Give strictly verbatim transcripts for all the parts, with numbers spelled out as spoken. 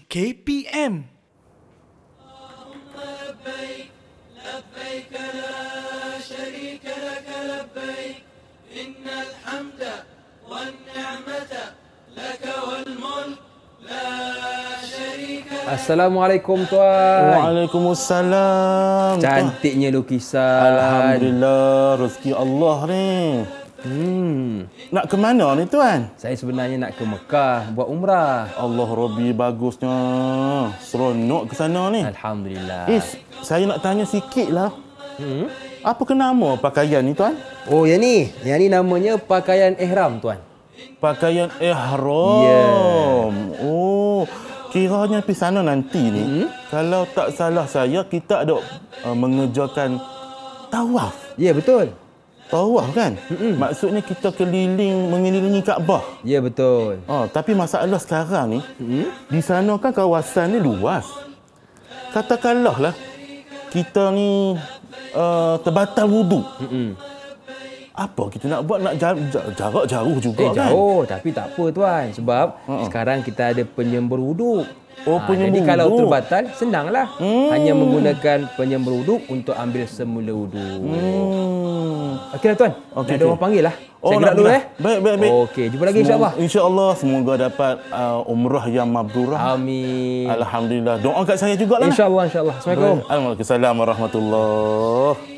K P M. لبيك لبيك لا شريك لك لبيك إن الحمد والنعمة لك والملك لا شريك لك. Assalamualaikum tuan. Waalaikumsalam. Cantiknya lukisan. Alhamdulillah, rezeki Allah ni. Hmm. Nak ke mana ni tuan? Saya sebenarnya nak ke Mekah buat umrah. Allah Rabbi, bagusnya. Seronok ke sana ni. Alhamdulillah. Is, saya nak tanya sikit lah. Hmm? Apa ke nama pakaian ni tuan? Oh, yang ni. Yang ni namanya pakaian ihram tuan. Pakaian ihram. Ya. Oh, kiranya pergi sana nanti ni. Hmm? Kalau tak salah saya, kita ada uh, mengerjakan tawaf. Ya, betul. Tawaf kan? Mm-mm. Maksudnya kita keliling, mengelilingi Kaabah. Ya, betul. Oh, tapi masalah sekarang ni, mm-hmm. di sana kan kawasan ni luas. Katakanlah lah, kita ni uh, terbatal wuduk. Mm-hmm. Apa kita nak buat? Nak jar- jarak jauh juga eh, kan? jauh, tapi tak apa tuan. Sebab uh-uh. sekarang kita ada penyembur wuduk. Oh, Ha, penyembur jadi kalau wuduk. terbatal, senanglah. Hmm. Hanya menggunakan penyembur wuduk untuk ambil semula wuduk. Hmm. Okeylah tuan. Okey, Ada okey. orang panggil lah. Oh, Saya gerak nak dulu gerak. eh. Baik, baik, baik. Okey, jumpa lagi insya-Allah. InsyaAllah semoga dapat uh, umrah yang mabrurah. Amin. Alhamdulillah. Doa kat saya jugalah. InsyaAllah, insyaAllah. Assalamualaikum. Waalaikumsalam warahmatullahi.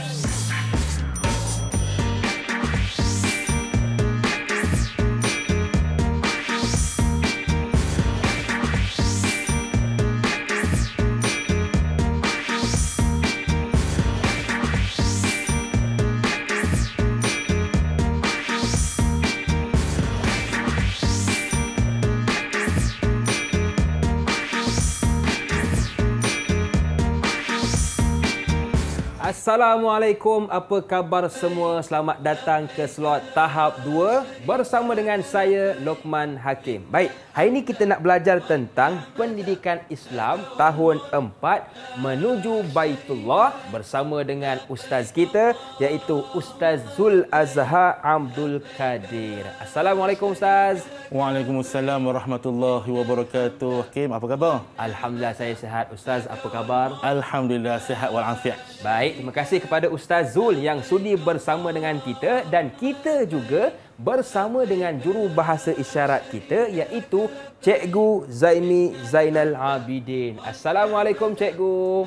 Assalamualaikum, apa khabar semua? Selamat datang ke slot tahap dua bersama dengan saya, Lokman Hakim. Baik, hari ini kita nak belajar tentang pendidikan Islam tahun empat menuju Baitullah bersama dengan ustaz kita iaitu Ustaz Zul Azhar Abdul Kadir. Assalamualaikum Ustaz. Waalaikumsalam warahmatullahi wabarakatuh. Hakim, apa khabar? Alhamdulillah saya sihat. Ustaz, apa khabar? Alhamdulillah, sihat walafiat. Baik, terima kasih kepada Ustaz Zul yang sudi bersama dengan kita dan kita juga bersama dengan juru bahasa isyarat kita iaitu Cikgu Zaini Zainal Abidin. Assalamualaikum Cikgu.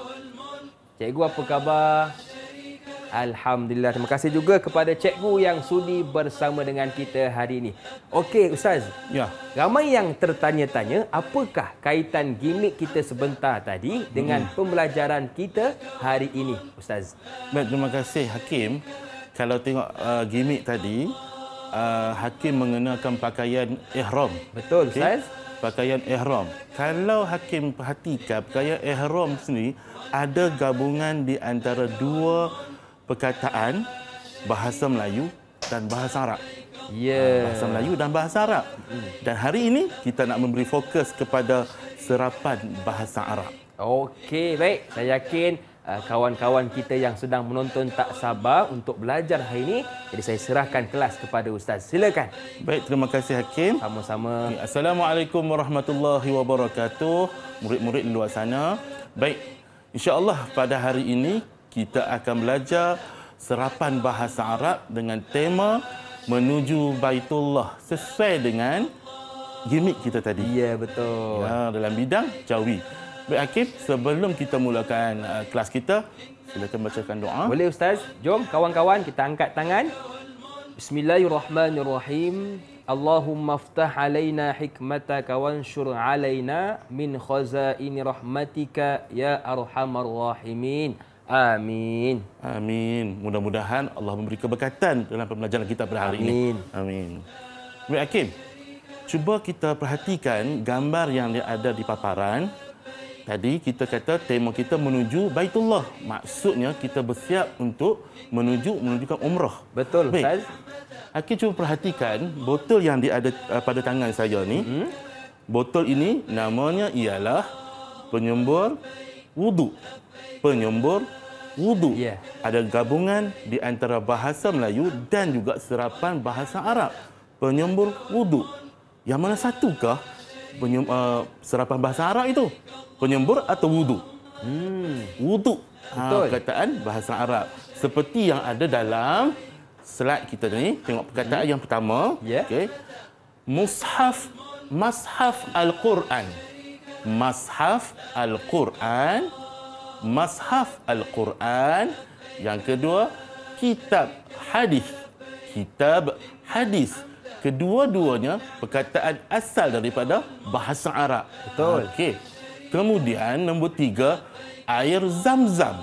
Cikgu, apa khabar? Alhamdulillah. Terima kasih juga kepada cikgu yang sudi bersama dengan kita hari ini. Okey Ustaz. Ya. Ramai yang tertanya-tanya apakah kaitan gimmick kita sebentar tadi dengan hmm. pembelajaran kita hari ini Ustaz. Baik, terima kasih Hakim. Kalau tengok uh, gimmick tadi, uh, Hakim mengenakan pakaian ihram. Betul Okay? Ustaz. Pakaian ihram. Kalau Hakim perhatikan, pakaian ihram sendiri ada gabungan di antara dua perkataan bahasa Melayu dan bahasa Arab. Ya. Yeah. Bahasa Melayu dan bahasa Arab. Dan hari ini kita nak memberi fokus kepada serapan bahasa Arab. Okey, baik. Saya yakin uh, kawan-kawan kita yang sedang menonton tak sabar untuk belajar hari ini. Jadi saya serahkan kelas kepada Ustaz. Silakan. Baik, terima kasih Hakim. Sama-sama. Assalamualaikum warahmatullahi wabarakatuh. Murid-murid di luar sana. Baik, insya-Allah pada hari ini kita akan belajar serapan bahasa Arab dengan tema menuju Baitullah sesuai dengan gimmick kita tadi. Ya, betul. Ya, dalam bidang jawi. Baik Hakim, sebelum kita mulakan uh, kelas kita, silakan bacakan doa. Boleh Ustaz? Jom kawan-kawan kita angkat tangan. Bismillahirrahmanirrahim. Allahumma ftah alaina hikmataka wanshur alaina min khazaini rahmatika ya arhamar rahimin. Amin. Amin. Mudah-mudahan Allah memberi keberkatan dalam pembelajaran kita pada hari Amin. ini. Amin. Baik Hakim, cuba kita perhatikan gambar yang ada di paparan. Tadi kita kata tema kita menuju Baitullah. Maksudnya kita bersiap untuk menuju menunjukkan umrah. Betul Ustaz. Baik. Hakim cuba perhatikan botol yang ada pada tangan saya ni. Mm-hmm. Botol ini namanya ialah penyembur wuduk. Penyembur wuduk. Yeah. Ada gabungan di antara bahasa Melayu dan juga serapan bahasa Arab. Penyembur wuduk. Yang mana satukah penyem, uh, serapan bahasa Arab itu? Penyembur atau wudu? Hmm. Wudu. Ha, Betul. perkataan bahasa Arab. Seperti yang ada dalam slide kita ni. Tengok perkataan hmm. yang pertama. Ya. Okey. Mushaf, Mashaf Al-Quran. Mashaf Al-Quran. Mashaf Al-Quran. Yang kedua, kitab hadis. Kitab hadis. Kedua-duanya perkataan asal daripada bahasa Arab. Betul. Okey. Kemudian nombor tiga, air zam-zam.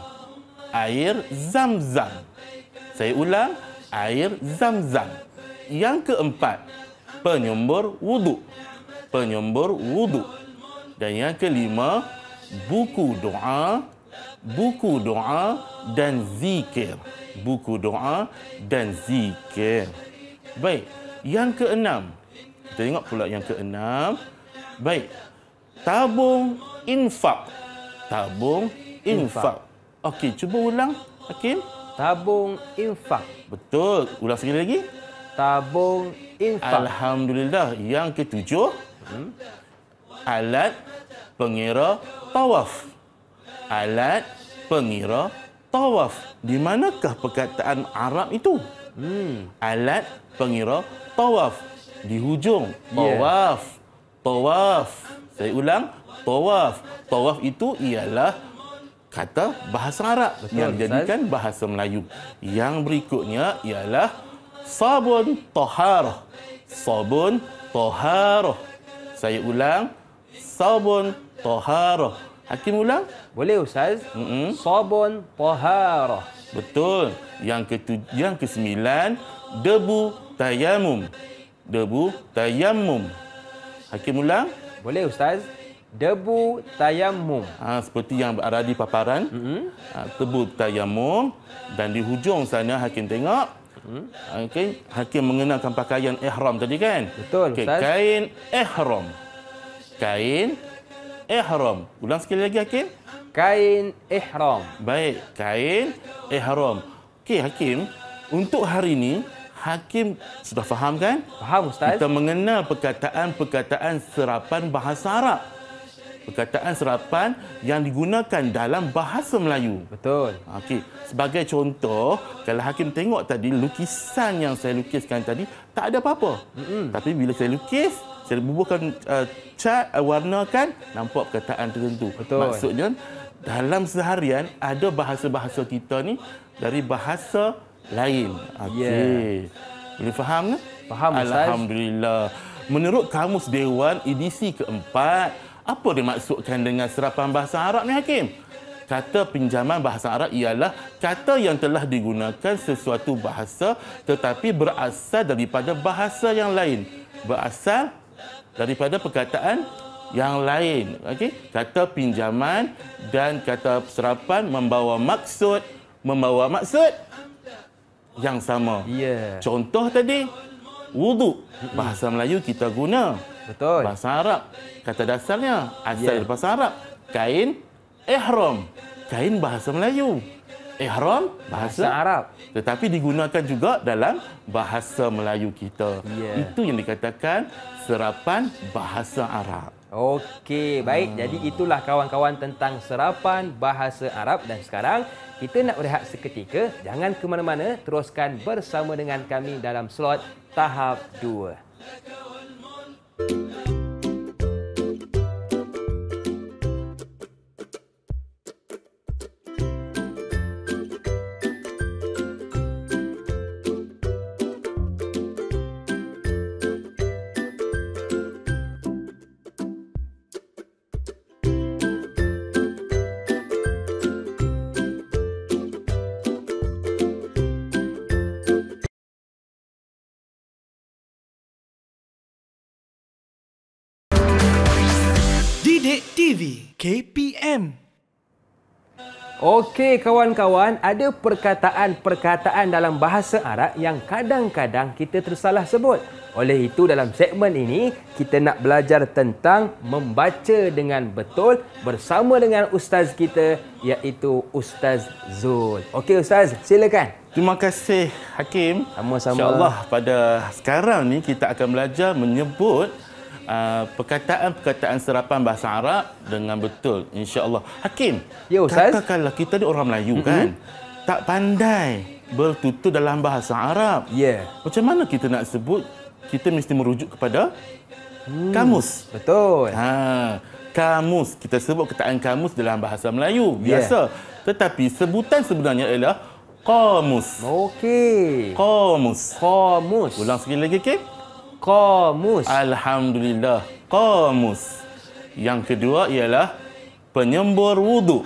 Air zam-zam. Saya ulang, air zam-zam. Yang keempat, penyembur wudu. Penyembur wudu. Dan yang kelima, buku doa, buku doa dan zikir. Buku doa dan zikir. Baik, yang keenam. Kita tengok pula yang keenam. Baik, tabung infak. Tabung infak. Okey, cuba ulang, Hakim. Tabung infak. Betul. Ulang sekali lagi. Tabung infak. Alhamdulillah. Yang ketujuh, hmm. alat pengira tawaf. Alat pengira tawaf. Di manakah perkataan Arab itu? Hmm. Alat pengira tawaf. Di hujung. Tawaf. Yeah. Tawaf. Saya ulang. Tawaf. Tawaf itu ialah kata bahasa Arab. Betul, yang dijadikan bahasa Melayu. Yang berikutnya ialah sabun taharah. Sabun taharah. Saya ulang. Sabun taharah. Hakim ulang? Boleh Ustaz. Mm-hmm. Sabun taharah. Betul. Yang ketujuh, yang kesembilan, debu tayamum. Debu tayamum. Hakim ulang? Boleh Ustaz. Debu tayamum. Ha, seperti yang berada di paparan. Mm-hmm. Ha, debu tayamum. Dan di hujung sana Hakim tengok. Mm-hmm. Okay. Hakim mengenakan pakaian ihram tadi kan? Betul okay. Ustaz. Kain ihram. Kain ihram. Ulang sekali lagi Hakim. Kain ihram. Baik, kain ihram. Okey Hakim, untuk hari ini Hakim sudah faham kan? Faham Ustaz. Kita mengenal perkataan-perkataan serapan bahasa Arab. Perkataan serapan yang digunakan dalam bahasa Melayu. Betul. Okey, sebagai contoh, kalau Hakim tengok tadi lukisan yang saya lukiskan tadi tak ada apa-apa. Mm-hmm. Tapi bila saya lukis, saya bubuhkan uh, cat, uh, warnakan, nampak perkataan tertentu. Betul. Maksudnya dalam seharian ada bahasa-bahasa kita ni dari bahasa lain. Okey. Yeah. Boleh faham ke? Faham Ustaz. Alhamdulillah. Menurut Kamus Dewan edisi keempat, apa dimaksudkan dengan serapan bahasa Arab ni Hakim? Kata pinjaman bahasa Arab ialah kata yang telah digunakan sesuatu bahasa tetapi berasal daripada bahasa yang lain. Berasal daripada perkataan yang lain. Okey? Kata pinjaman dan kata serapan membawa maksud, membawa maksud yang sama. Yeah. Contoh tadi, wudu. Bahasa Melayu kita guna. Betul. Bahasa Arab, kata dasarnya asal Yeah. bahasa Arab. Kain ihram. Kain bahasa Melayu. Ihram bahasa, bahasa Arab. Tetapi digunakan juga dalam bahasa Melayu kita. Yeah. Itu yang dikatakan serapan bahasa Arab. Okey, baik. Hmm. Jadi itulah kawan-kawan tentang serapan bahasa Arab. Dan sekarang kita nak berehat seketika. Jangan ke mana-mana. Teruskan bersama dengan kami dalam slot tahap dua. Didik T V K P M. Okey kawan-kawan, ada perkataan-perkataan dalam bahasa Arab yang kadang-kadang kita tersalah sebut. Oleh itu dalam segmen ini kita nak belajar tentang membaca dengan betul bersama dengan ustaz kita iaitu Ustaz Zul. Okey Ustaz, silakan. Terima kasih Hakim. Sama-sama. InsyaAllah pada sekarang ni kita akan belajar menyebut uh, perkataan-perkataan serapan bahasa Arab dengan betul, insya-Allah. Hakim, Ya, Ustaz. katakanlah kita ni orang Melayu mm-hmm. kan, tak pandai bertutur dalam bahasa Arab. Ya. Macam mana kita nak sebut? Kita mesti merujuk kepada hmm, kamus. Betul. Ha, kamus. Kita sebut kataan kamus dalam bahasa Melayu biasa. Yeah. Tetapi sebutan sebenarnya ialah qamus. Okey. Qamus. Qamus. Ulang sekali lagi, Kim. Qamus. Alhamdulillah. Qamus. Yang kedua ialah penyembur wudu.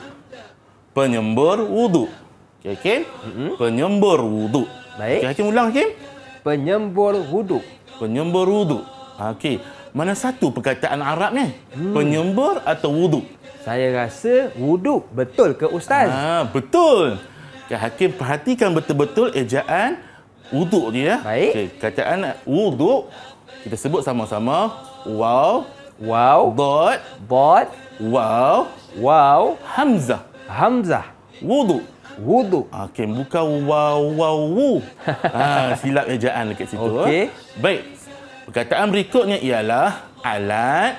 Penyembur wudu. Okey, Kim. Mm-hmm. Penyembur wudu. Baik. Okay, Hakim ulang, Kim. Penyembur wudu. Penyembur wudu. Okey. Mana satu perkataan Arab ni? Hmm. Penyembur atau wudu? Saya rasa wudu. Betul ke, Ustaz? Ah, betul. Okay, Hakim perhatikan betul-betul ejaan wudu ni ya. Baik. Okay, kataan wudu kita sebut sama-sama. Waw, Wow. dot, Bot. waw, Wow. hamzah. Hamzah. Wudu. Wudu. Okey, bukan waw, waw, wu. Ah, silap ejaan dekat situ. Okey. Baik. Perkataan berikutnya ialah alat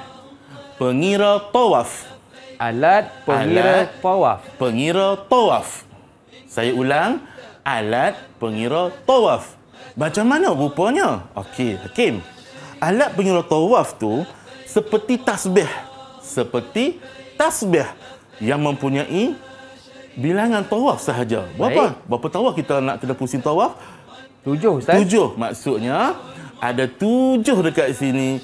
pengira tawaf. Alat pengira Alat. tawaf. Pengira tawaf. Saya ulang, alat pengira tawaf. Macam mana rupanya? Okey, Hakim. Alat pengira tawaf tu seperti tasbih. Seperti tasbih yang mempunyai bilangan tawaf sahaja. Berapa? Baik. Berapa tawaf kita nak kena pusing tawaf? Tujuh, Ustaz. Tujuh. Maksudnya ada tujuh dekat sini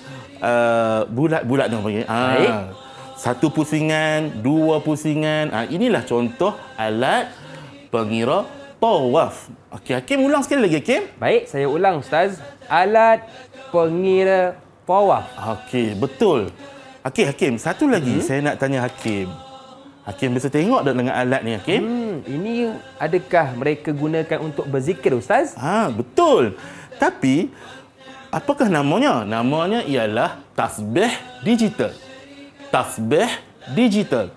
uh, bulat-bulat yang panggil. Baik. Ah, satu pusingan, dua pusingan. Ah, inilah contoh alat pengira tawaf. Okey, Hakim ulang sekali lagi, Hakim. Baik, saya ulang, Ustaz. Alat pengira tawaf. Okey, betul. Okey, Hakim, satu lagi hmm. saya nak tanya Hakim. Hakim bisa tengok tak dengan alat ni, Hakim? Hmm, ini adakah mereka gunakan untuk berzikir, Ustaz? Ha, betul. Tapi apakah namanya? Namanya ialah tasbih digital. Tasbih digital.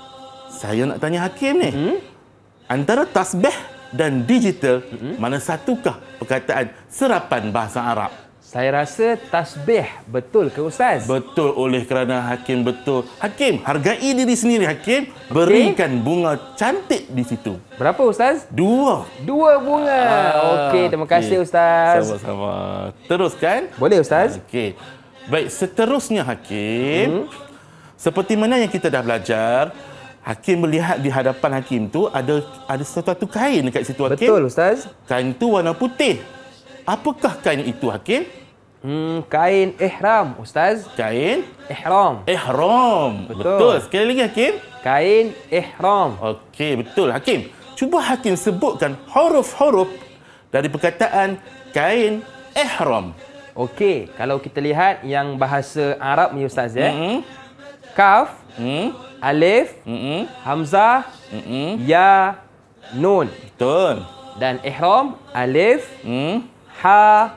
Saya nak tanya Hakim ni. Hmm? Antara tasbih dan digital, hmm? mana satukah perkataan serapan bahasa Arab? Saya rasa tasbih. Betul ke, Ustaz? Betul, oleh kerana Hakim betul. Hakim, hargai diri sendiri, Hakim. Berikan bunga cantik di situ. Berapa, Ustaz? Dua. Dua bunga. Ah, Okey, terima kasih, okey. Ustaz. Sama-sama. Teruskan. Boleh, Ustaz? Okey. Baik, seterusnya, Hakim. Hmm? Seperti mana yang kita dah belajar, Hakim melihat di hadapan Hakim tu ada ada sesuatu kain dekat situ, Hakim. Betul, Ustaz. Kain tu warna putih. Apakah kain itu, Hakim? Hmm, kain ihram, Ustaz. Kain Ihram. ihram. Betul. Betul. Sekali lagi, Hakim. Kain ihram. Okey, betul, Hakim. Cuba Hakim sebutkan huruf-huruf dari perkataan kain ihram. Okey, kalau kita lihat yang bahasa Arab ni, Ustaz, ya. Mm-hmm. Kaf, Hmm. alif, Mm-hmm. hamzah, Mm-hmm. ya, nun. Betul. Dan ihram, alif, Hmm. ha,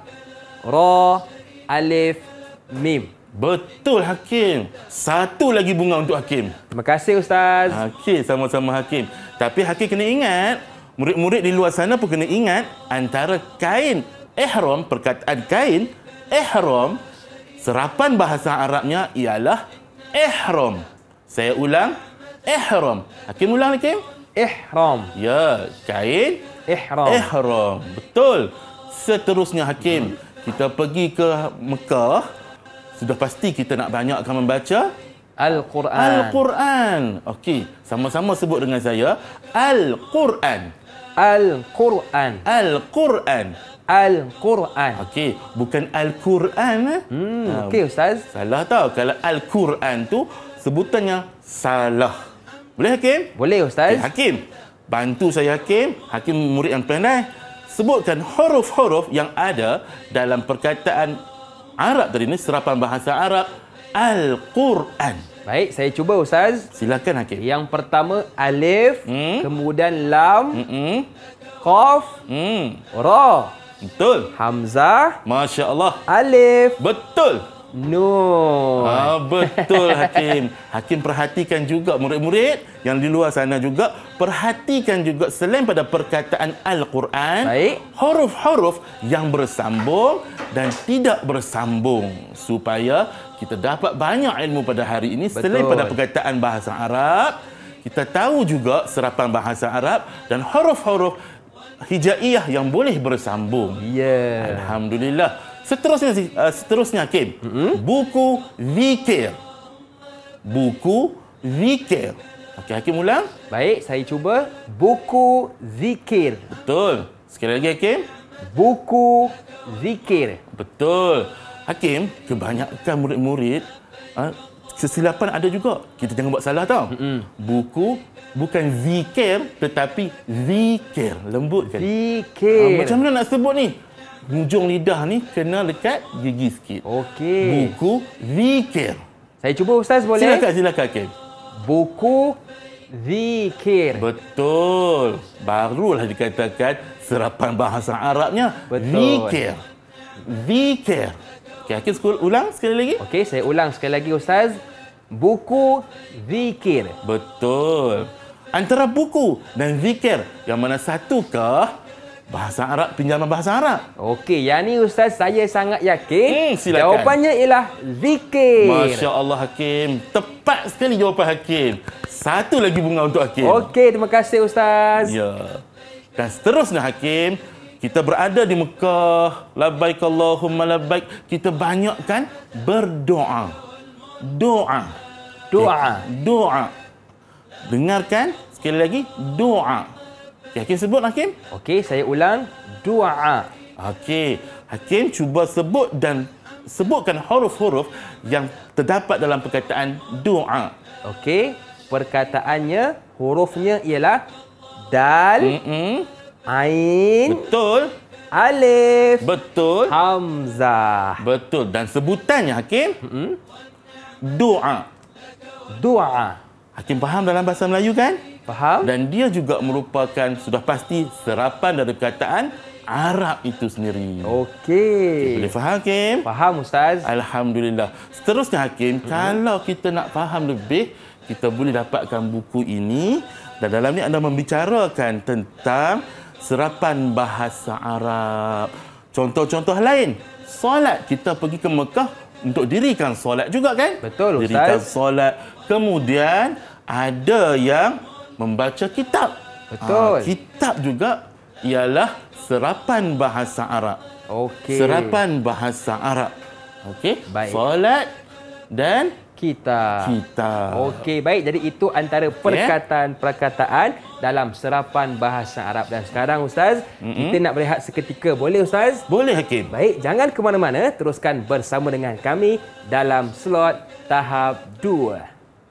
ra, alif, mim. Betul, Hakim. Satu lagi bunga untuk Hakim. Terima kasih, Ustaz. Okey, sama-sama, Hakim. Tapi Hakim kena ingat, murid-murid di luar sana pun kena ingat, antara kain ihram, perkataan kain ihram, serapan bahasa Arabnya ialah ihram. Saya ulang, ihram. Hakim ulang, Hakim. Ihram. Ya, kain Ihram. ihram. Betul. Seterusnya, Hakim, kita pergi ke Mekah. Sudah pasti kita nak banyakkan membaca Al-Quran. Al-Quran. Okey, sama-sama sebut dengan saya. Al-Quran. Al-Quran. Al-Quran. Al-Quran. Okey, bukan Al-Quran. Eh? Hmm, Ha, okey, Ustaz. Salah tau. Kalau Al-Quran tu sebutannya salah. Boleh, Hakim? Boleh, Ustaz. Okay, Hakim, bantu saya, Hakim. Hakim murid yang pandai. Sebutkan huruf-huruf yang ada dalam perkataan Arab tadi ni, serapan bahasa Arab Al-Quran. Baik, saya cuba, Ustaz. Silakan, Hakim. Yang pertama, alif, Hmm. kemudian lam, Mm-mm. qaf, Hmm. ra, Betul. hamzah, Masya Allah. alif, Betul. Nun. Ah, betul Hakim. Hakim perhatikan juga murid-murid yang di luar sana juga. Perhatikan juga selain pada perkataan Al-Quran. Baik. Huruf-huruf yang bersambung dan tidak bersambung. Supaya kita dapat banyak ilmu pada hari ini. Betul. Selain pada perkataan bahasa Arab, kita tahu juga serapan bahasa Arab dan huruf-huruf hijaiyah yang boleh bersambung. Ya. Alhamdulillah. Seterusnya, uh, seterusnya Hakim. Mm-hmm. Buku zikir. Buku zikir. Okey, Hakim ulang. Baik, saya cuba. Buku zikir. Betul. Sekali lagi Hakim. Buku zikir. Betul. Hakim, kebanyakan murid-murid uh, kesilapan ada juga. Kita jangan buat salah tau. Mm-hmm. Buku bukan zikir tetapi zikir. Lembut kan? Zikir. Uh, macam mana nak sebut ni? Hujung lidah ni kena dekat gigi sikit. Okey. Buku zikir. Saya cuba Ustaz boleh? Silakan, silakan Hakim. Buku zikir. Betul. Barulah dikatakan serapan bahasa Arabnya. Betul. Zikir. Zikir. Okey, Hakim ulang sekali lagi. Okey, saya ulang sekali lagi Ustaz. Buku zikir. Betul. Antara buku dan zikir, yang mana satukah bahasa Arab, pinjaman bahasa Arab? Okey, yang ni Ustaz saya sangat yakin. Hmm, silakan. Jawapannya ialah zikir. Masya Allah Hakim. Tepat sekali jawapan Hakim. Satu lagi bunga untuk Hakim. Okey, terima kasih Ustaz. Ya. Dan seterusnya Hakim, kita berada di Mekah. Labbaik Allahumma labbaik. Kita banyakkan berdoa. Doa. Doa. Okay. Doa. Dengarkan sekali lagi. Doa. Okay, Hakim sebut Hakim. Okey, saya ulang. Doa. Okey. Hakim cuba sebut dan sebutkan huruf-huruf yang terdapat dalam perkataan doa. Okey, perkataannya, hurufnya ialah dal, Mm-mm. ain, Betul. alif, Betul. hamzah. Betul. Dan sebutannya Hakim. Mm-mm. Doa. Doa. Hakim faham dalam bahasa Melayu kan? Faham? Dan dia juga merupakan sudah pasti serapan dari perkataan Arab itu sendiri. Okey. Boleh faham Hakim? Faham Ustaz. Alhamdulillah. Seterusnya Hakim, hmm. kalau kita nak faham lebih, kita boleh dapatkan buku ini dan dalam ni anda membicarakan tentang serapan bahasa Arab. Contoh-contoh lain, solat. Kita pergi ke Mekah untuk dirikan solat juga kan? Betul Ustaz. Dirikan solat. Kemudian ada yang membaca kitab. Betul. Ha, kitab juga ialah serapan bahasa Arab. Okey. Serapan bahasa Arab. Okey. Baik. Solat dan Kita. kitab. Okey, baik. Jadi itu antara perkataan-perkataan dalam serapan bahasa Arab. Dan sekarang Ustaz, mm-hmm. kita nak berehat seketika. Boleh Ustaz? Boleh Hakim. Baik, jangan ke mana-mana. Teruskan bersama dengan kami dalam slot tahap dua.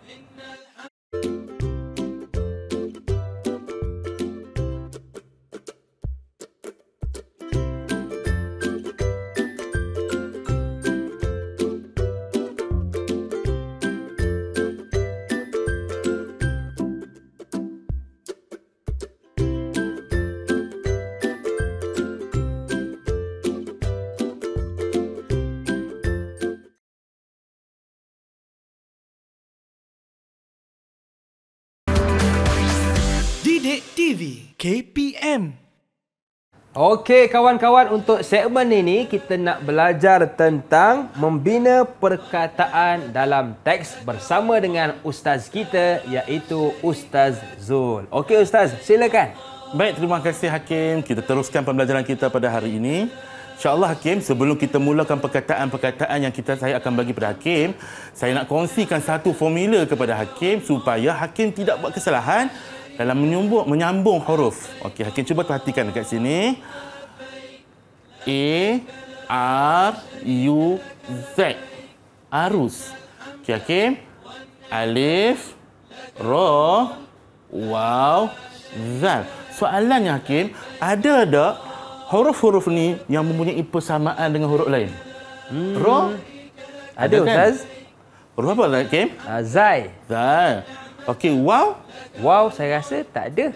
Didik T V K P M. Okey kawan-kawan, untuk segmen ini kita nak belajar tentang membina perkataan dalam teks bersama dengan ustaz kita iaitu Ustaz Zul. Okey Ustaz, silakan. Baik, terima kasih Hakim. Kita teruskan pembelajaran kita pada hari ini. InsyaAllah Hakim, sebelum kita mulakan perkataan-perkataan yang kita saya akan bagi pada Hakim, saya nak kongsikan satu formula kepada Hakim supaya Hakim tidak buat kesalahan dalam menyambung, menyambung huruf. Okey, Hakim cuba perhatikan dekat sini. A, R, U, Z. Arus. Okey, Hakim. Alif, Ra, Waw, Zal. Soalannya Hakim, ada tak huruf-huruf ni yang mempunyai persamaan dengan huruf lain? Hmm. Ra? Ada, kan? Ustaz. Huruf apa Hakim? Uh, Zai. Zal. Okey, Waw? Wow, saya rasa tak ada.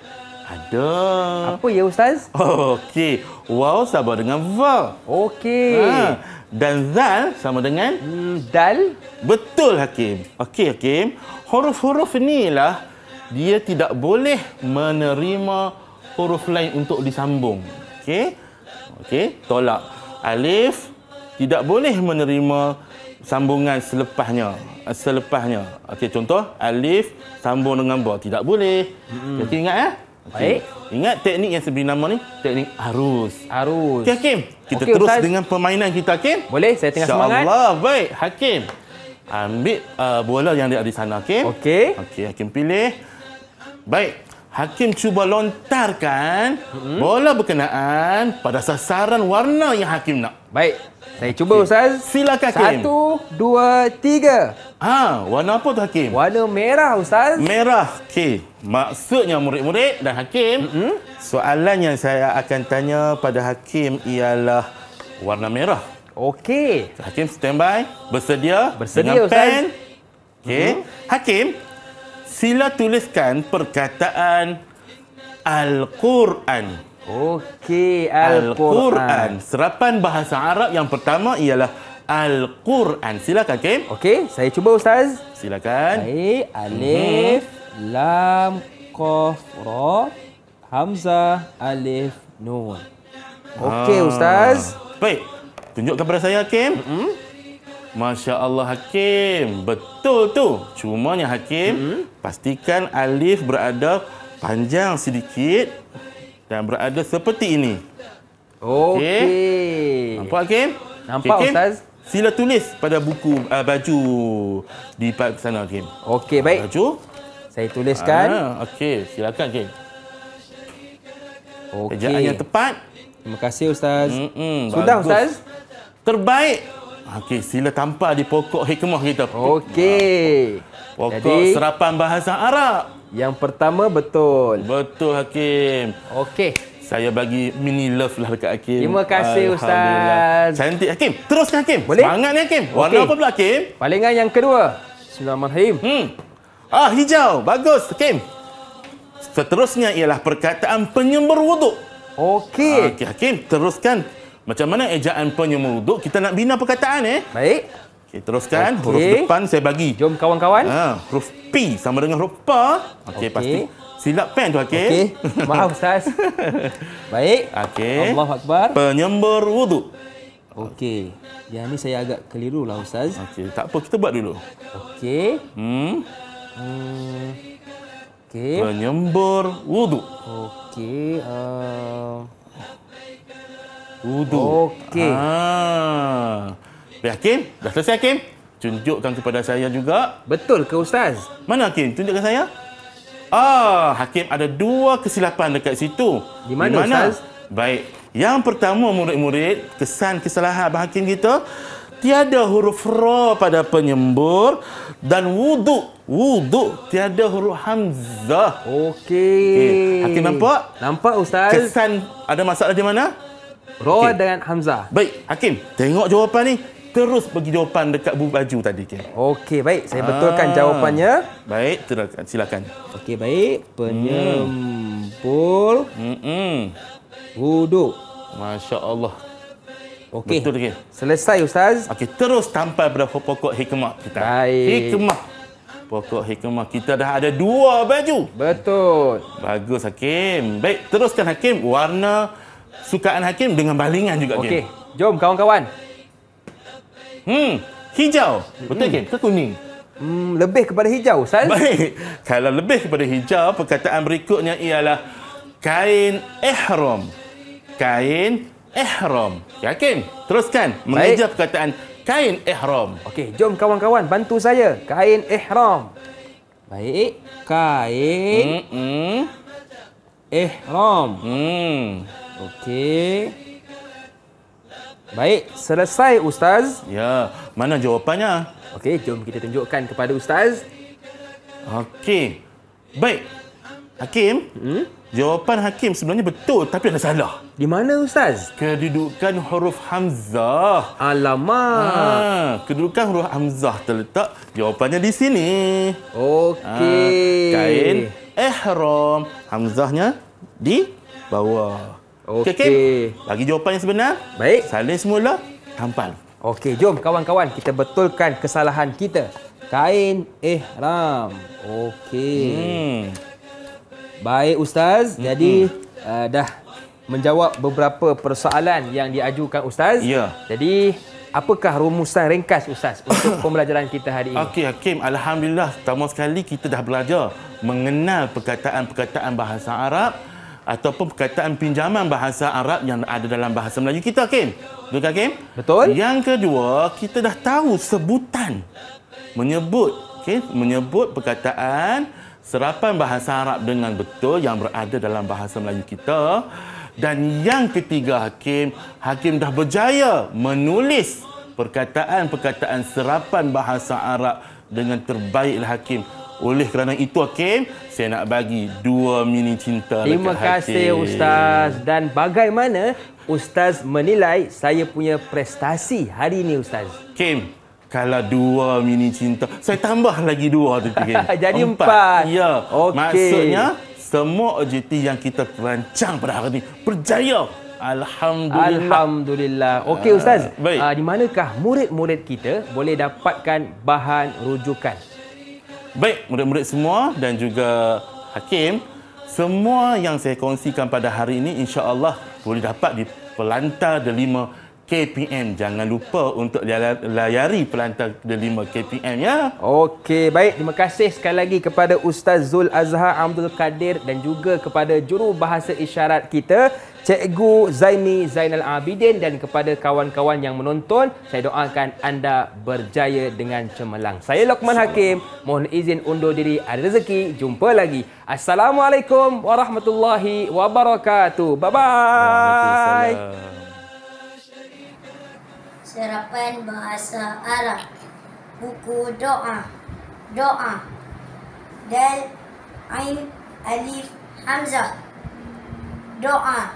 Ada. Apa ya Ustaz? Okey. Waw sama dengan va. Okey. Ha. Dan zal sama dengan Hmm, dal. betul Hakim. Okey Hakim. Huruf-huruf inilah dia tidak boleh menerima huruf lain untuk disambung. Okey. Okey, tolak. Alif tidak boleh menerima sambungan selepasnya. Selepasnya. Okey, contoh alif sambung dengan ba tidak boleh. Hmm. Okey, ingat eh? Okay. Baik. Ingat teknik yang saya beri nama ni, teknik arus. Arus. Okey Hakim, kita Okey, terus Ustaz. dengan permainan kita Hakim. Boleh, saya tengah semangat. InsyaAllah. Baik, Hakim. Ambil uh, bola yang ada di sana, Hakim. Okey. Okey, Hakim pilih. Baik, Hakim cuba lontarkan hmm. bola berkenaan pada sasaran warna yang Hakim nak. Baik, saya cuba okay. Ustaz. Silakan Hakim. Satu, dua, tiga. Ha, warna apa tu Hakim? Warna merah Ustaz. Merah. Okey. Maksudnya murid-murid dan Hakim, mm-hmm. soalan yang saya akan tanya pada Hakim ialah warna merah. Okey. Hakim standby, bersedia, bersedia dengan Ustaz. pen. Okey. Mm-hmm. Hakim, sila tuliskan perkataan Al-Quran. Okey, Al-Quran. Al-Quran. Serapan bahasa Arab yang pertama ialah Al-Quran. Silakan Hakim. Okey, saya cuba Ustaz. Silakan. Baik, alif, mm-hmm. lam, qaf, ra, hamzah, alif, nun. Okey ah. Ustaz. Baik. Tunjukkan kepada saya Hakim. Mm-hmm. Masya Allah Hakim. Betul tu. Cumanya Hakim, mm-hmm. pastikan alif berada panjang sedikit dan berada seperti ini. Okey. Okay. Nampak Hakim? Nampak okay, Ustaz. Sila tulis pada buku uh, baju di sana Hakim. Okey, baik. Baju. Saya tuliskan. Ah, okey, silakan Hakim. Okey. Ejaan yang tepat. Terima kasih Ustaz. Mm-mm, Sudah bagus. Ustaz? Terbaik. Okey, sila tampal di pokok hikmah kita. Okey. Pokok Jadi, serapan bahasa Arab. Yang pertama betul. Betul Hakim. Okey. Saya bagi mini love lah dekat Hakim. Terima kasih Ustaz. Cantik Hakim. Teruskan Hakim. Boleh? Semangat ni Hakim. Warna Okey. apa pula Hakim? Palingan yang kedua. Bismillahirrahmanirrahim. Hmm. Ah, hijau. Bagus Hakim. Seterusnya ialah perkataan penyembur wuduk. Okey. Okey Hakim, teruskan. Macam mana ejaan penyembur wuduk? Kita nak bina perkataan eh. Baik. Okey, teruskan. Okey. Huruf depan saya bagi. Jom kawan-kawan. Ha, huruf P sama dengan huruf P. Okey, Okey. pasti. Silap pen tu Hakim. Okey. Maaf Ustaz. Baik. Okey. Allahu Akbar. Penyembur wuduk. Okey. Yang ni saya agak keliru lah Ustaz. Okey, tak apa, kita buat dulu. Okey. Hmm. Hmm. Okey. Penyembur wuduk. Okey. Uh... Wuduk. Okey. Ah. Baik Hakim, dah selesai Hakim? Tunjukkan kepada saya juga. Betul ke Ustaz? Mana Hakim? Tunjukkan saya. Ah, Hakim ada dua kesilapan dekat situ. Di mana, Ustaz? Baik. Yang pertama murid-murid, kesan kesalahan Abang Hakim kita, tiada huruf ra pada penyembur dan wuduk. Wuduk tiada huruf hamzah. Okey. Okey. Hakim nampak? Nampak Ustaz. Kesan ada masalah di mana? Ra Okey. dengan hamzah. Baik, Hakim, tengok jawapan ni. Terus bagi jawapan dekat buku baju tadi, Hakim. Okey, baik. Saya betulkan Ah. jawapannya. Baik, silakan. silakan. Okey, baik. Penyembur Hmm. wuduk. Masya Allah. Okey. Betul, Hakim. Selesai Ustaz. Okey, terus tampal pada pokok hikmah kita. Baik. Hikmah. Pokok hikmah kita dah ada dua baju. Betul. Bagus, Hakim. Baik, teruskan Hakim. Warna sukaan Hakim dengan balingan juga, Hakim. Okey, jom kawan-kawan. Hmm, hijau. Betul, Hakim? Ke kuning? Hmm, lebih kepada hijau Ustaz. Baik. Kalau lebih kepada hijau, perkataan berikutnya ialah kain ihram. Kain ihram. Ya, Hakim, teruskan mengejar perkataan kain ihram. Okey, jom kawan-kawan bantu saya. Kain ihram. Baik, kain Hmm. ihram. Hmm. Okey. Baik, selesai Ustaz. Ya, mana jawapannya? Okey, jom kita tunjukkan kepada Ustaz. Okey. Baik. Hakim, Hmm? jawapan Hakim sebenarnya betul tapi ada salah. Di mana Ustaz? Kedudukan huruf hamzah. Alamak. Ha, kedudukan huruf hamzah terletak jawapannya di sini. Okey. Ha, kain ihram. Hamzahnya di bawah. Okey. Kim? Bagi jawapan yang sebenar. Baik. Salin semula, tampal. Okey, jom kawan-kawan kita betulkan kesalahan kita. Kain ihram. Okey. Hmm. Baik Ustaz. Hmm. Jadi uh, dah menjawab beberapa persoalan yang diajukan Ustaz. Ya. Jadi apakah rumusan ringkas Ustaz untuk pembelajaran kita hari ini? Okey Hakim, alhamdulillah pertama sekali kita dah belajar mengenal perkataan-perkataan bahasa Arab ataupun perkataan pinjaman bahasa Arab yang ada dalam bahasa Melayu kita, Hakim. Betul, Hakim? Betul. Yang kedua, kita dah tahu sebutan menyebut, okay, menyebut perkataan serapan bahasa Arab dengan betul yang berada dalam bahasa Melayu kita. Dan yang ketiga, Hakim, Hakim dah berjaya menulis perkataan-perkataan serapan bahasa Arab dengan terbaiklah, Hakim. Oleh kerana itu, Hakim, saya nak bagi dua mini cinta. Terima kasih, Hakim. Ustaz. Dan bagaimana Ustaz menilai saya punya prestasi hari ini, Ustaz? Hakim, kalau dua mini cinta, saya tambah lagi dua tu, Hakim. Jadi empat. empat. Ya. Okey. Maksudnya, semua objektif yang kita rancang pada hari ini berjaya. Alhamdulillah. Alhamdulillah. Okey, Ustaz. Uh, baik. Uh, di manakah murid-murid kita boleh dapatkan bahan rujukan? Baik, murid-murid semua dan juga Hakim, semua yang saya kongsikan pada hari ini insya-Allah boleh dapat di Pelantar Delima K P M. Jangan lupa untuk layari Pelantar Delima K P M ya. Okey, baik. Terima kasih sekali lagi kepada Ustaz Zul Azhar Abdul Kadir dan juga kepada juru bahasa isyarat kita, Cikgu Zaimi Zainal Abidin, dan kepada kawan-kawan yang menonton, saya doakan anda berjaya dengan cemerlang. Saya Luqman Hakim, mohon izin undur diri. Ada rezeki, jumpa lagi. Assalamualaikum warahmatullahi wabarakatuh. Bye-bye. Serapan bahasa Arab. Buku doa. Doa. Dal, Ain, Alif, Hamzah. Doa.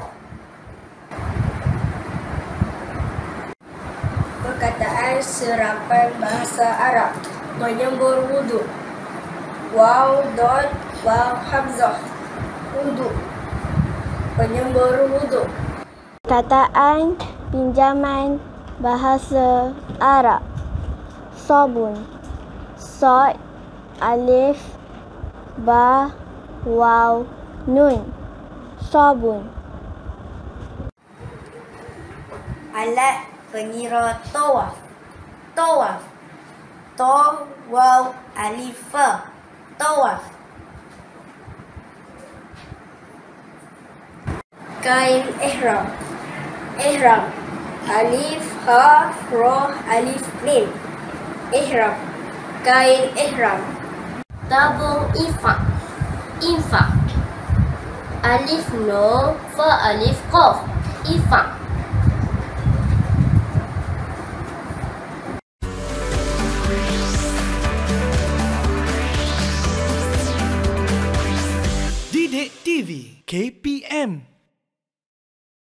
Perkataan serapan bahasa Arab. Menyembur wudu. Waw, dot, waw, hamzah. Wudu. Penyembur wudu. Perkataan pinjaman bahasa Arab. Sabun. Sod, alif, ba, waw, nun. Sabun. Alat pengira tawaf. Tawaf. Ta, waw, alif, fa. Tawaf. Kain ihram. Ihram. Alif, ha, ra, alif, mim. Ihram. Kain ihram. Tabung infak. Infak. Alif nun, fa alif qaf. Infak. Didik T V K P M